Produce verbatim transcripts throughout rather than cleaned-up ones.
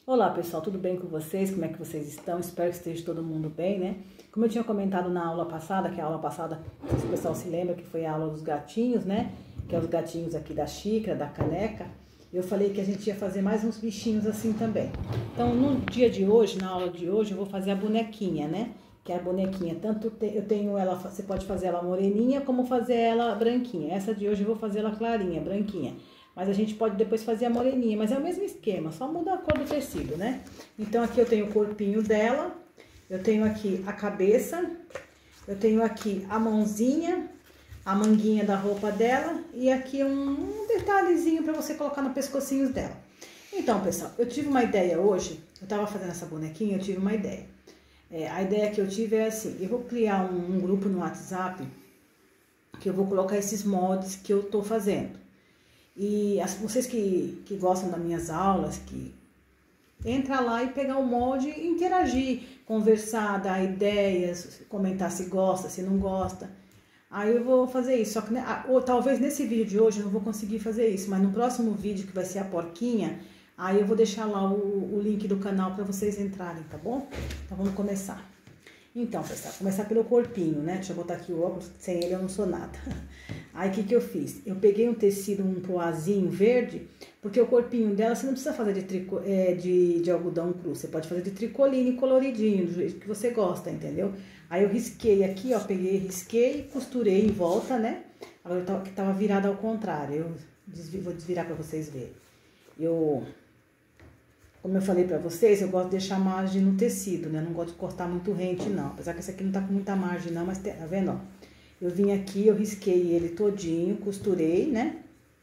Olá pessoal, tudo bem com vocês? Como é que vocês estão? Espero que esteja todo mundo bem, né? Como eu tinha comentado na aula passada, que a aula passada, não sei se o pessoal se lembra, que foi a aula dos gatinhos, né? Que é os gatinhos aqui da xícara, da caneca. Eu falei que a gente ia fazer mais uns bichinhos assim também. Então, no dia de hoje, na aula de hoje, eu vou fazer a bonequinha, né? Que é a bonequinha, tanto eu tenho ela, você pode fazer ela moreninha, como fazer ela branquinha. Essa de hoje eu vou fazer ela clarinha, branquinha. Mas a gente pode depois fazer a moreninha, mas é o mesmo esquema, só muda a cor do tecido, né? Então aqui eu tenho o corpinho dela, eu tenho aqui a cabeça, eu tenho aqui a mãozinha, a manguinha da roupa dela e aqui um, um detalhezinho para você colocar no pescocinho dela. Então, pessoal, eu tive uma ideia hoje, eu tava fazendo essa bonequinha, eu tive uma ideia. É, a ideia que eu tive é assim, eu vou criar um, um grupo no WhatsApp que eu vou colocar esses moldes que eu tô fazendo. E as, vocês que, que gostam das minhas aulas, que entra lá e pegar o molde e interagir, conversar, dar ideias, comentar se gosta, se não gosta. Aí eu vou fazer isso, só que ou talvez nesse vídeo de hoje eu não vou conseguir fazer isso, mas no próximo vídeo que vai ser a porquinha, aí eu vou deixar lá o, o link do canal para vocês entrarem, tá bom? Então vamos começar. Então, pessoal, começar pelo corpinho, né? Deixa eu botar aqui o óculos, sem ele eu não sou nada. Aí, o que que eu fiz? Eu peguei um tecido, um poazinho verde, porque o corpinho dela você não precisa fazer de, tricô, é, de, de algodão cru, você pode fazer de tricoline coloridinho, do jeito que você gosta, entendeu? Aí eu risquei aqui, ó, peguei, risquei, costurei em volta, né? Agora eu tava, que tava virada ao contrário, eu desvi, vou desvirar pra vocês verem. Eu... Como eu falei pra vocês, eu gosto de deixar margem no tecido, né? Eu não gosto de cortar muito rente, não. Apesar que esse aqui não tá com muita margem, não, mas tá vendo, ó? Eu vim aqui, eu risquei ele todinho, costurei, né?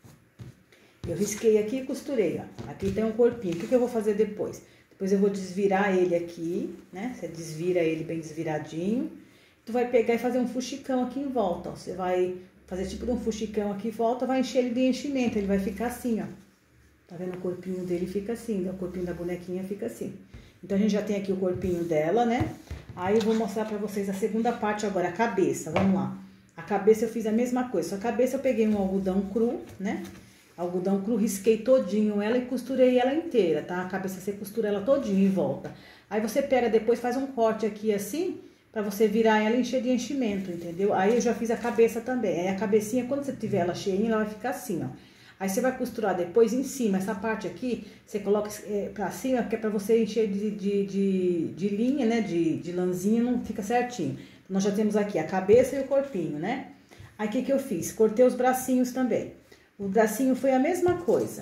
Eu risquei aqui e costurei, ó. Aqui tem um corpinho. O que que eu vou fazer depois? Depois eu vou desvirar ele aqui, né? Você desvira ele bem desviradinho. Tu vai pegar e fazer um fuxicão aqui em volta, ó. Você vai fazer tipo de um fuxicão aqui em volta, vai encher ele de enchimento. Ele vai ficar assim, ó. Tá vendo? O corpinho dele fica assim, né? O corpinho da bonequinha fica assim. Então, a gente já tem aqui o corpinho dela, né? Aí, eu vou mostrar pra vocês a segunda parte agora, a cabeça. Vamos lá. A cabeça eu fiz a mesma coisa. Só a cabeça eu peguei um algodão cru, né? Algodão cru, risquei todinho ela e costurei ela inteira, tá? A cabeça você costura ela todinho em volta. Aí, você pega depois, faz um corte aqui assim, pra você virar ela e encher de enchimento, entendeu? Aí, eu já fiz a cabeça também. Aí, a cabecinha, quando você tiver ela cheinha, ela vai ficar assim, ó. Aí você vai costurar depois em cima, essa parte aqui, você coloca é, pra cima, que é pra você encher de, de, de, de linha, né, de, de lãzinha, não fica certinho. Nós já temos aqui a cabeça e o corpinho, né? Aí o que que eu fiz? Cortei os bracinhos também. O bracinho foi a mesma coisa.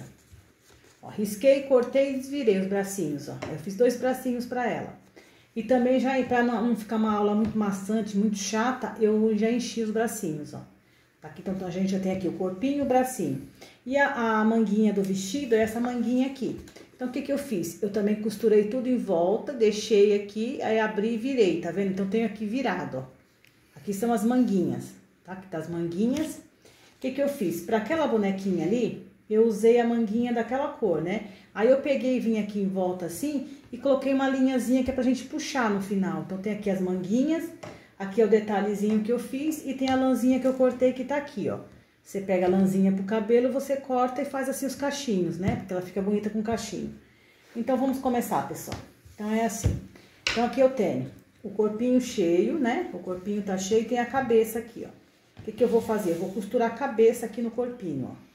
Ó, risquei, cortei e desvirei os bracinhos, ó. Eu fiz dois bracinhos pra ela. E também já, pra não ficar uma aula muito maçante, muito chata, eu já enchi os bracinhos, ó. Aqui, então, a gente já tem aqui o corpinho e o bracinho. E a, a manguinha do vestido é essa manguinha aqui. Então, o que que eu fiz? Eu também costurei tudo em volta, deixei aqui, aí abri e virei, tá vendo? Então, tenho aqui virado, ó. Aqui são as manguinhas, tá? Aqui tá as manguinhas. O que que eu fiz? Pra aquela bonequinha ali, eu usei a manguinha daquela cor, né? Aí, eu peguei e vim aqui em volta assim e coloquei uma linhazinha que é pra gente puxar no final. Então, tem aqui as manguinhas. Aqui é o detalhezinho que eu fiz e tem a lãzinha que eu cortei que tá aqui, ó. Você pega a lãzinha pro cabelo, você corta e faz assim os cachinhos, né? Porque ela fica bonita com cachinho. Então, vamos começar, pessoal. Então, é assim. Então, aqui eu tenho o corpinho cheio, né? O corpinho tá cheio e tem a cabeça aqui, ó. O que que eu vou fazer? Eu vou costurar a cabeça aqui no corpinho, ó.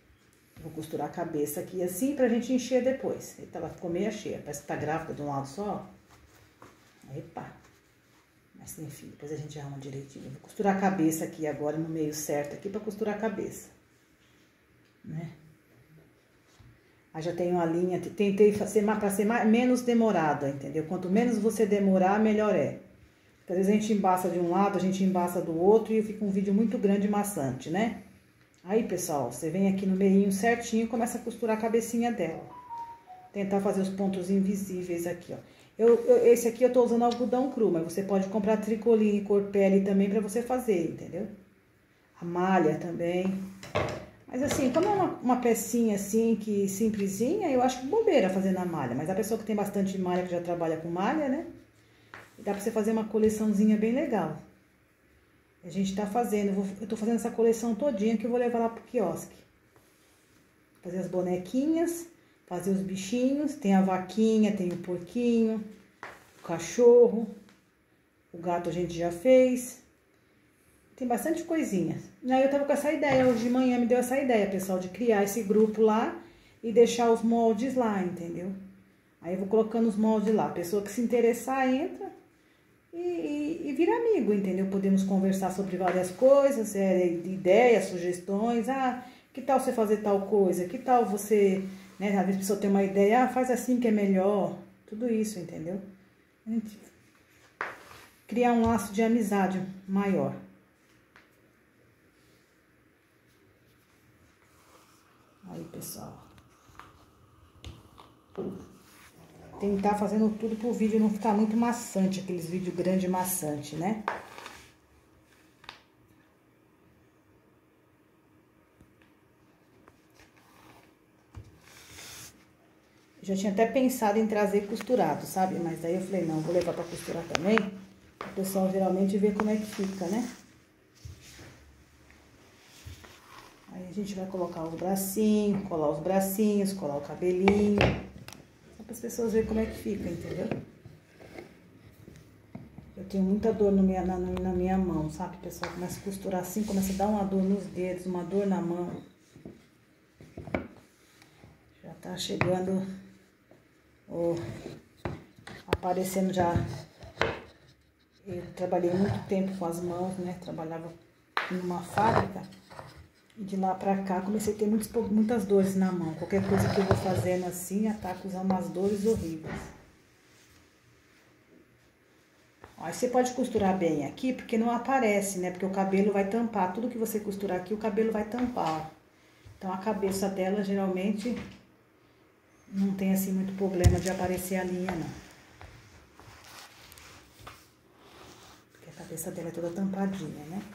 Vou costurar a cabeça aqui assim pra gente encher depois. Eita, ela ficou meio cheia. Parece que tá grávida de um lado só, ó. Epa. Mas enfim, depois a gente arruma direitinho. Vou costurar a cabeça aqui agora, no meio certo aqui, pra costurar a cabeça. Né? Aí já tem uma linha, tentei fazer pra ser mais, menos demorada, entendeu? Quanto menos você demorar, melhor é. Porque às vezes a gente embaça de um lado, a gente embaça do outro e fica um vídeo muito grande e maçante, né? Aí, pessoal, você vem aqui no meio certinho e começa a costurar a cabecinha dela. Tentar fazer os pontos invisíveis aqui, ó. Eu, eu, esse aqui eu tô usando algodão cru, mas você pode comprar tricoline e corpele também pra você fazer, entendeu? A malha também. Mas assim, como é uma, uma pecinha assim, que simplesinha, eu acho bobeira fazer na malha. Mas a pessoa que tem bastante malha, que já trabalha com malha, né? Dá pra você fazer uma coleçãozinha bem legal. A gente tá fazendo, eu, vou, eu tô fazendo essa coleção todinha que eu vou levar lá pro quiosque. Fazer as bonequinhas. fazer os bichinhos. Tem a vaquinha, tem o porquinho, o cachorro, o gato a gente já fez. Tem bastante coisinha. Aí eu tava com essa ideia, hoje de manhã me deu essa ideia, pessoal, de criar esse grupo lá e deixar os moldes lá, entendeu? Aí eu vou colocando os moldes lá. A pessoa que se interessar entra e, e, e vira amigo, entendeu? Podemos conversar sobre várias coisas, é, ideias, sugestões. Ah, que tal você fazer tal coisa? Que tal você, né? Às vezes a pessoa tem uma ideia, ah, faz assim que é melhor. Tudo isso, entendeu? A gente criar um laço de amizade maior. Aí, pessoal. Tentar fazendo tudo pro vídeo não ficar muito maçante, aqueles vídeos grandes e maçante, né? Já tinha até pensado em trazer costurado, sabe? Mas daí eu falei, não, vou levar pra costurar também. O pessoal geralmente vê como é que fica, né? Aí a gente vai colocar os bracinhos, colar os bracinhos, colar o cabelinho. Só para as pessoas verem como é que fica, entendeu? Eu tenho muita dor no minha, na, na minha mão, sabe? O pessoal começa a costurar assim, começa a dar uma dor nos dedos, uma dor na mão. Já tá chegando, oh, aparecendo já. Eu trabalhei muito tempo com as mãos, né? Trabalhava numa fábrica. E de lá pra cá comecei a ter muitos, muitas dores na mão. Qualquer coisa que eu vou fazendo assim, ataca usando umas dores horríveis. Aí você pode costurar bem aqui, porque não aparece, né? Porque o cabelo vai tampar. Tudo que você costurar aqui, o cabelo vai tampar. Então a cabeça dela geralmente não tem assim muito problema de aparecer a linha, não. Porque a cabeça dela é toda tampadinha, né?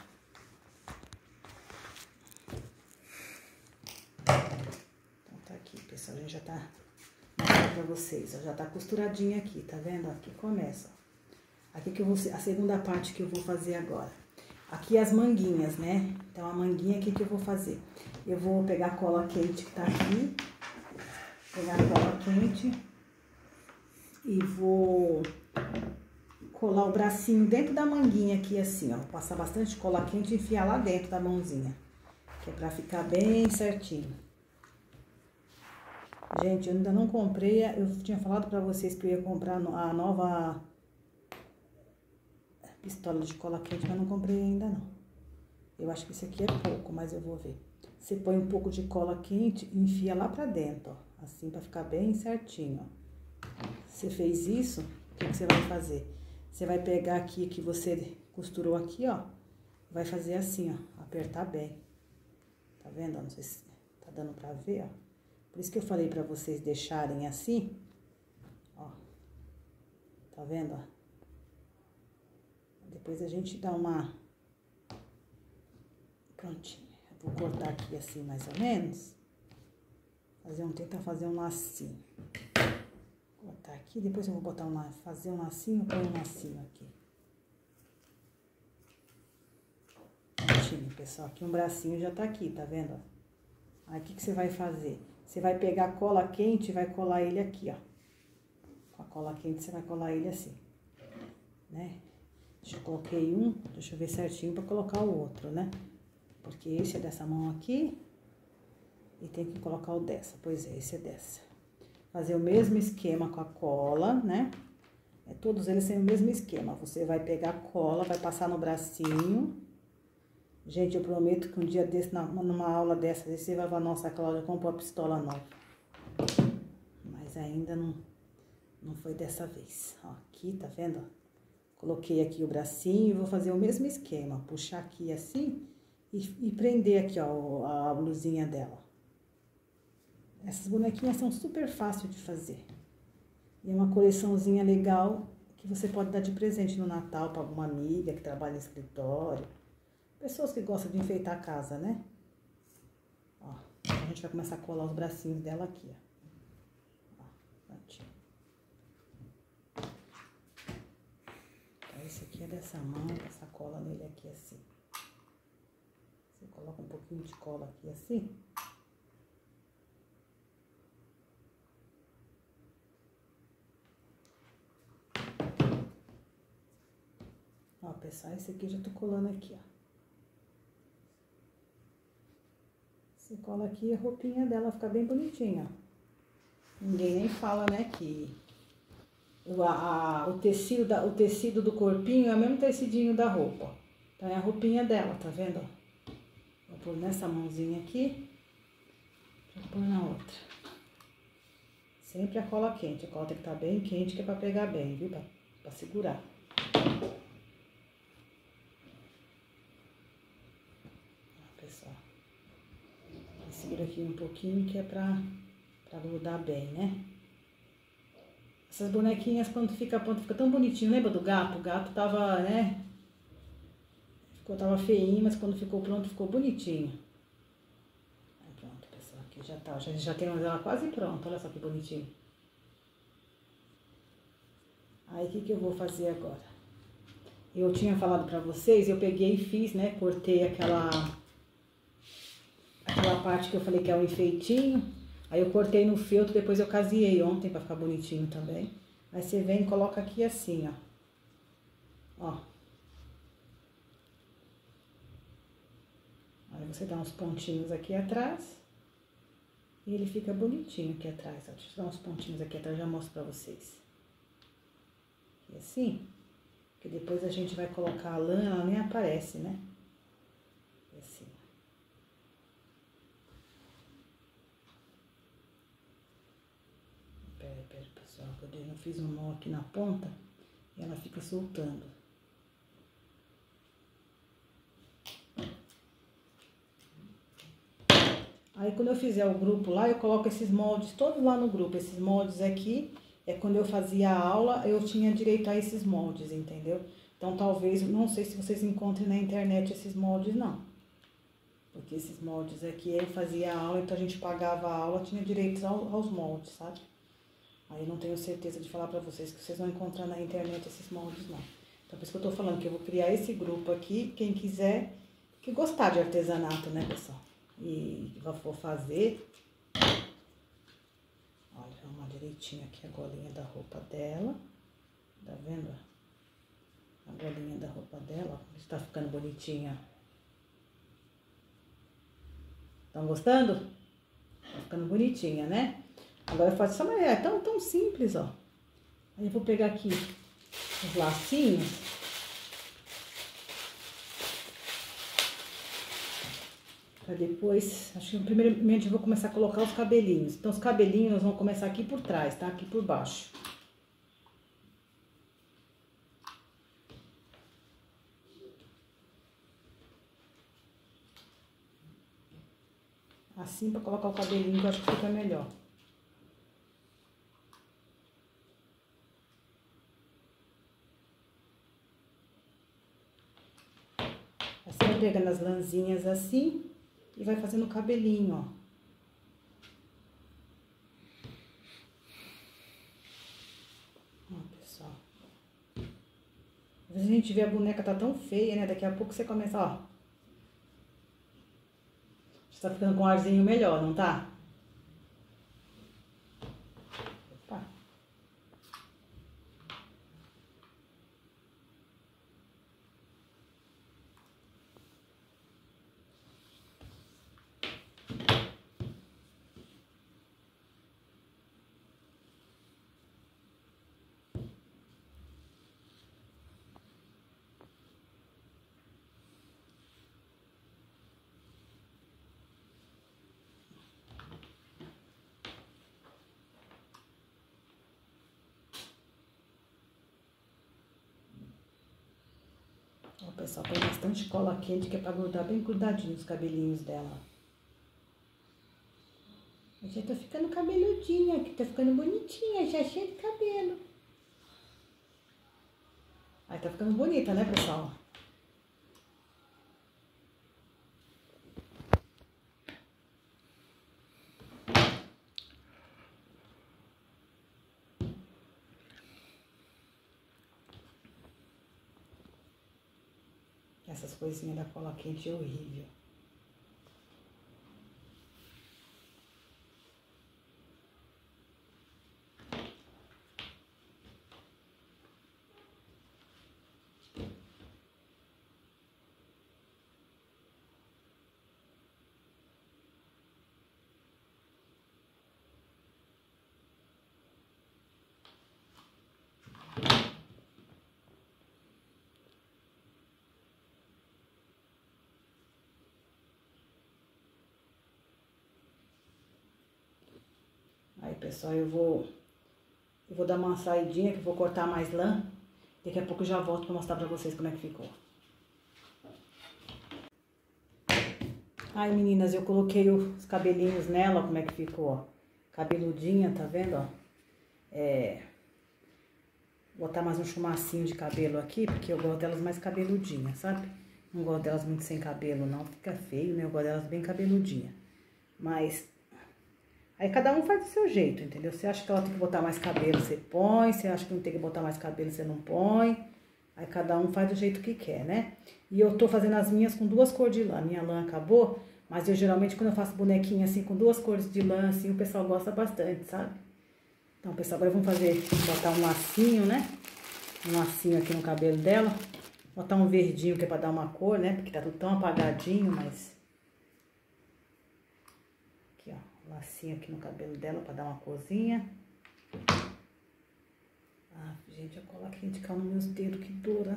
A gente já tá mostrando pra vocês, ó, já tá costuradinha aqui, tá vendo? Aqui começa, ó. Aqui que eu vou, a segunda parte que eu vou fazer agora. Aqui as manguinhas, né? Então a manguinha aqui que eu vou fazer. Eu vou pegar a cola quente que tá aqui, pegar a cola quente e vou colar o bracinho dentro da manguinha aqui assim, ó. Passar bastante cola quente e enfiar lá dentro da mãozinha, que é pra ficar bem certinho. Gente, eu ainda não comprei, eu tinha falado pra vocês que eu ia comprar a nova pistola de cola quente, mas não comprei ainda não. Eu acho que esse aqui é pouco, mas eu vou ver. Você põe um pouco de cola quente e enfia lá pra dentro, ó. Assim, pra ficar bem certinho, ó. Você fez isso, o que que você vai fazer? Você vai pegar aqui que você costurou aqui, ó. Vai fazer assim, ó, apertar bem. Tá vendo? Não sei se tá dando pra ver, ó. Por isso que eu falei pra vocês deixarem assim, ó, tá vendo, ó? Depois a gente dá uma, prontinho, eu vou cortar aqui assim mais ou menos, fazer um, tentar fazer um lacinho, cortar aqui, depois eu vou botar um, fazer um lacinho, põe um lacinho aqui. Prontinho, pessoal, aqui um bracinho já tá aqui, tá vendo, ó? Aí o que que você vai fazer? Você vai pegar a cola quente e vai colar ele aqui, ó. Com a cola quente você vai colar ele assim, né? Deixa eu coloquei um, deixa eu ver certinho pra colocar o outro, né? Porque esse é dessa mão aqui e tem que colocar o dessa. Pois é, esse é dessa. Fazer o mesmo esquema com a cola, né? É, todos eles têm o mesmo esquema. Você vai pegar a cola, vai passar no bracinho. Gente, eu prometo que um dia desse, numa aula dessa, você vai falar, nossa, a Cláudia comprou a pistola nova. Mas ainda não, não foi dessa vez. Ó, aqui, tá vendo? Coloquei aqui o bracinho e vou fazer o mesmo esquema. Puxar aqui assim e, e prender aqui, ó, a blusinha dela. Essas bonequinhas são super fáceis de fazer. E é uma coleçãozinha legal que você pode dar de presente no Natal para alguma amiga que trabalha em escritório. Pessoas que gostam de enfeitar a casa, né? Ó, a gente vai começar a colar os bracinhos dela aqui, ó. Ó, prontinho. Então, esse aqui é dessa mão, essa cola nele aqui assim. Você coloca um pouquinho de cola aqui assim. pessoal, esse aqui eu já tô colando aqui, ó. Você cola aqui a roupinha dela fica bem bonitinha, ó. Ninguém nem fala, né, que o, a, o, tecido da, o tecido do corpinho é o mesmo tecidinho da roupa, ó. Então é a roupinha dela, tá vendo? Vou pôr nessa mãozinha aqui, vou pôr na outra. Sempre a cola quente, a cola tem que estar bem quente, que é pra pegar bem, viu? Pra, pra segurar. Ó, pessoal. Segura aqui um pouquinho, que é pra, pra grudar bem, né? Essas bonequinhas, quando fica pronto, fica tão bonitinho. Lembra do gato? O gato tava, né? Ficou, tava feinho, mas quando ficou pronto, ficou bonitinho. Aí pronto, pessoal, aqui já tá. Já, já temos ela quase pronta, olha só que bonitinho. Aí, o que que eu vou fazer agora? Eu tinha falado pra vocês, eu peguei e fiz, né? Cortei aquela... Aquela parte que eu falei que é o enfeitinho. Aí eu cortei no feltro, depois eu caseei ontem pra ficar bonitinho também. Aí você vem e coloca aqui assim, ó. Ó. Aí você dá uns pontinhos aqui atrás. E ele fica bonitinho aqui atrás, ó. Deixa eu dar uns pontinhos aqui atrás, já mostro pra vocês. E assim, que depois a gente vai colocar a lã, ela nem aparece, né? E assim. Pera, pera, pessoal, eu não fiz um nó aqui na ponta e ela fica soltando. Aí quando eu fizer o grupo lá, eu coloco esses moldes todos lá no grupo. Esses moldes aqui, é quando eu fazia a aula, eu tinha direito a esses moldes, entendeu? Então talvez, não sei se vocês encontrem na internet esses moldes, não. Porque esses moldes aqui, eu fazia a aula, então a gente pagava a aula, tinha direito aos moldes, sabe? Aí eu não tenho certeza de falar pra vocês que vocês vão encontrar na internet esses moldes, não. Então por isso que eu tô falando que eu vou criar esse grupo aqui, quem quiser, que gostar de artesanato, né, pessoal? E vou fazer, olha, uma direitinho aqui a golinha da roupa dela, tá vendo? A golinha da roupa dela, ó, está ficando bonitinha. Estão gostando? Tá ficando bonitinha, né? Agora eu faço dessa maneira, é tão, tão simples, ó. Aí eu vou pegar aqui os lacinhos. Pra depois, acho que primeiramente eu vou começar a colocar os cabelinhos. Então os cabelinhos nós vamos começar aqui por trás, tá? Aqui por baixo. Assim, pra colocar o cabelinho, que eu acho que fica melhor. Assim, vai pegando as lãzinhas assim e vai fazendo o cabelinho, ó. Ó, pessoal. Às vezes a gente vê a boneca tá tão feia, né? Daqui a pouco você começa, ó. Você tá ficando com um arzinho melhor, não tá? Opa. Ó, pessoal, põe bastante cola quente, que é pra grudar bem grudadinho os cabelinhos dela. Já tá ficando cabeludinha aqui, tá ficando bonitinha, já cheia de cabelo. Aí tá ficando bonita, né, pessoal? Essas coisinhas da cola quente é horrível. pessoal, eu vou, eu vou dar uma saidinha, que eu vou cortar mais lã. Daqui a pouco eu já volto pra mostrar pra vocês como é que ficou. Ai, meninas, eu coloquei os cabelinhos nela, como é que ficou, ó. Cabeludinha, tá vendo, ó? É... Vou botar mais um chumacinho de cabelo aqui, porque eu gosto delas mais cabeludinhas, sabe? Não gosto delas muito sem cabelo, não. Fica feio, né? Eu gosto delas bem cabeludinhas. Mas... aí cada um faz do seu jeito, entendeu? Você acha que ela tem que botar mais cabelo, você põe. Você acha que não tem que botar mais cabelo, você não põe. Aí cada um faz do jeito que quer, né? E eu tô fazendo as minhas com duas cores de lã. Minha lã acabou, mas eu geralmente quando eu faço bonequinha assim com duas cores de lã, assim, o pessoal gosta bastante, sabe? Então, pessoal, agora vamos fazer, botar um lacinho, né? Um lacinho aqui no cabelo dela. Botar um verdinho que é pra dar uma cor, né? Porque tá tudo tão apagadinho, mas... aqui, ó, um lacinho aqui no cabelo dela pra dar uma corzinha. Ah, gente, a cola quente caiu nos meus dedos, que dura.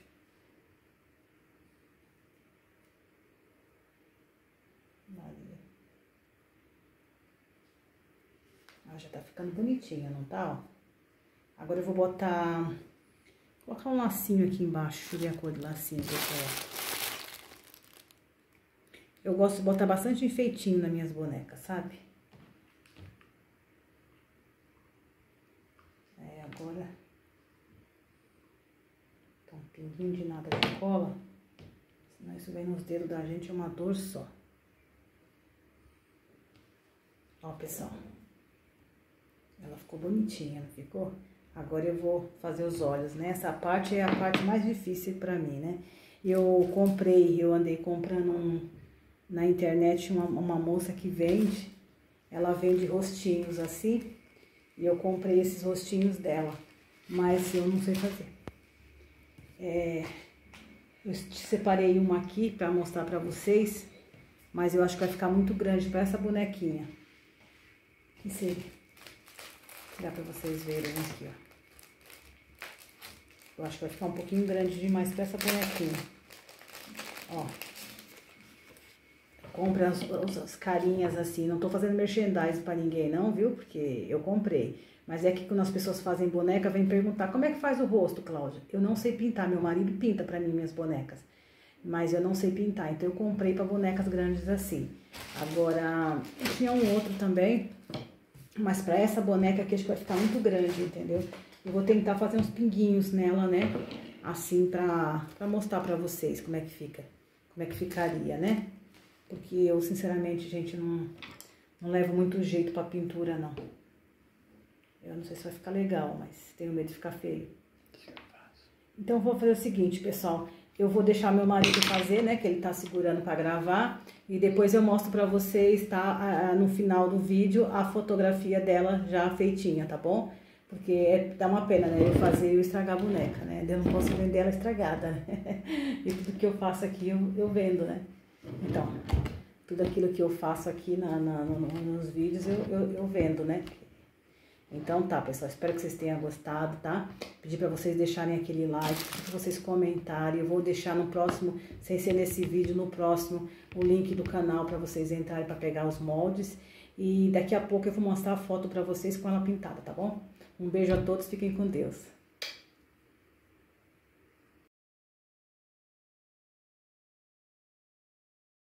Maria. Ah, já tá ficando bonitinha, não tá, ó? Agora eu vou botar... vou colocar um lacinho aqui embaixo. Deixa eu ver a cor do lacinho que eu coloco. Eu gosto de botar bastante enfeitinho nas minhas bonecas, sabe? É, agora... então, um pinguinho de nada de cola. Senão isso vem nos dedos da gente, é uma dor só. Ó, pessoal. Ela ficou bonitinha, não ficou? Agora eu vou fazer os olhos, né? Essa parte é a parte mais difícil pra mim, né? Eu comprei, eu andei comprando um, na internet uma, uma moça que vende. Ela vende rostinhos assim. E eu comprei esses rostinhos dela. Mas eu não sei fazer. É, eu separei uma aqui pra mostrar pra vocês. Mas eu acho que vai ficar muito grande pra essa bonequinha. Que seria? Dá pra vocês verem aqui, ó. Eu acho que vai ficar um pouquinho grande demais pra essa bonequinha. Ó. Compra as, as carinhas assim. Não tô fazendo merchandising pra ninguém não, viu? Porque eu comprei. Mas é que quando as pessoas fazem boneca, vem perguntar: como é que faz o rosto, Cláudia? Eu não sei pintar. Meu marido pinta pra mim minhas bonecas. Mas eu não sei pintar. Então eu comprei pra bonecas grandes assim. Agora, eu tinha um outro também. Mas pra essa boneca aqui, acho que vai ficar muito grande, entendeu? Eu vou tentar fazer uns pinguinhos nela, né? Assim, pra, pra mostrar pra vocês como é que fica. Como é que ficaria, né? Porque eu, sinceramente, gente, não, não levo muito jeito pra pintura, não. Eu não sei se vai ficar legal, mas tenho medo de ficar feio. Então, eu vou fazer o seguinte, pessoal. Eu vou deixar meu marido fazer, né? Que ele tá segurando pra gravar. E depois eu mostro pra vocês, tá? No final do vídeo, a fotografia dela já feitinha, tá bom? Porque é, dá uma pena, né? Eu fazer e eu estragar a boneca, né? Eu não posso vender ela estragada, né? E tudo que eu faço aqui, eu, eu vendo, né? Então, tudo aquilo que eu faço aqui na, na, no, nos vídeos, eu, eu, eu vendo, né? Então tá, pessoal, espero que vocês tenham gostado, tá? Pedir pra vocês deixarem aquele like, pra vocês comentarem. Eu vou deixar no próximo, sem ser nesse vídeo, no próximo, o link do canal pra vocês entrarem pra pegar os moldes. E daqui a pouco eu vou mostrar a foto pra vocês com ela pintada, tá bom? Um beijo a todos, fiquem com Deus.